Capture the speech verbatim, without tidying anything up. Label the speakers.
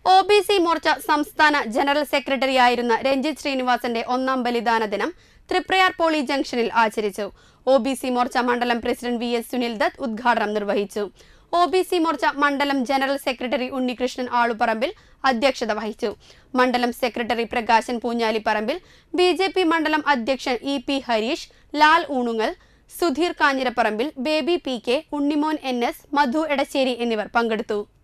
Speaker 1: O B C Morcha സംസ്ഥാന general സെക്രട്ടറിയായിരുന്ന രഞ്ജിത്ത് ശ്രീനിവാസന്റെ ഒന്നാം ബലിദാന ദിനം തൃപ്രയാർ പോളി ജംഗ്ഷനിൽ ആചരിച്ചു. ഒ ബി സി മോർച്ച മണ്ഡലം president V S Sunil Dutt ഉദ്ഘാടനം നിർവഹിച്ചു. ഒ ബി സി മോർച്ച മണ്ഡലം ജനറൽ സെക്രട്ടറി ഉണ്ണികൃഷ്ണൻ ആളുപറമ്പിൽ അധ്യക്ഷത വഹിച്ചു. മണ്ഡലം secretary Prakashan Poonjaliparambil, B J P മണ്ഡലം അധ്യക്ഷൻ E P Harish, Lal Oonungal, Sudheer Kanjiraparambil, Baby P K, Unnimon N S, Madhu Edassery എന്നിവർ പങ്കെടുത്തു.